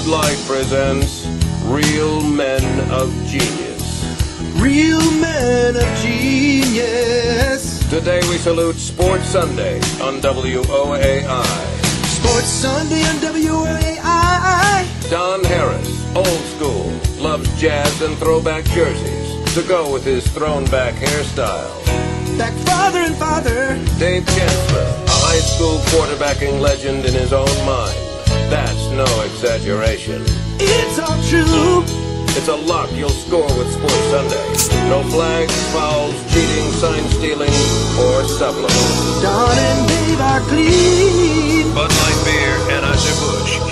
Bud Light presents Real Men of Genius. Real Men of Genius. Today we salute Sports Sunday on WOAI. Sports Sunday on WOAI. Don Harris, old school, loves jazz and throwback jerseys to go with his thrown-back hairstyle. Back farther and farther. Dave Chancellor, a high school quarterbacking legend in his own mind. That's no exaggeration. It's all true. It's a lock you'll score with Sports Sunday. No flags, fouls, cheating, sign stealing, or supplements. Don and Dave are clean. Bud Light Beer, Anheuser-Busch,